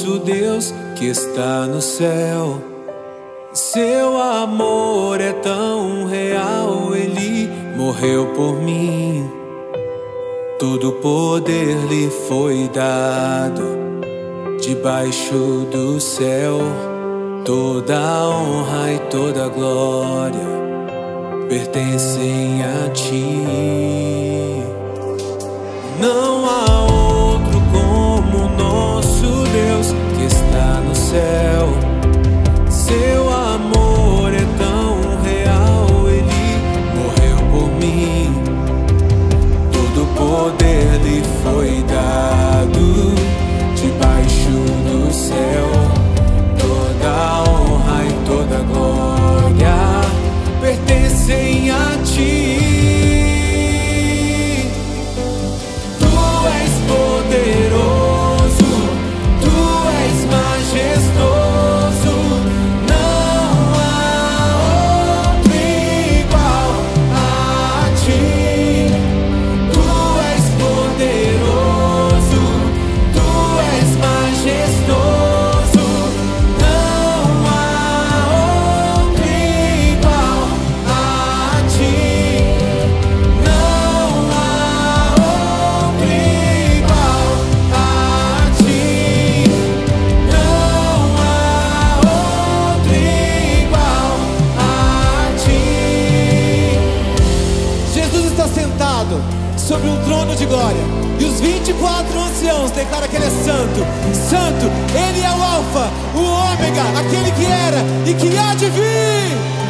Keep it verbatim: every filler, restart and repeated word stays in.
nosso Deus que está no céu. Seu amor é tão real, Ele morreu por mim. Todo poder lhe foi dado debaixo do céu. Toda honra e toda glória pertencem a Ti. Não há outro como nosso Deus que está no céu. Seu amor é tão real, Ele morreu por mim. Todo poder lhe foi dado debaixo do céu. Toda honra e toda glória pertencem a Ti. Tu és poderoso, Tu és majestoso. Sobre um trono de glória, e os vinte e quatro anciãos declaram que Ele é santo, santo. Ele é o Alfa, o Ômega, aquele que era e que há de vir.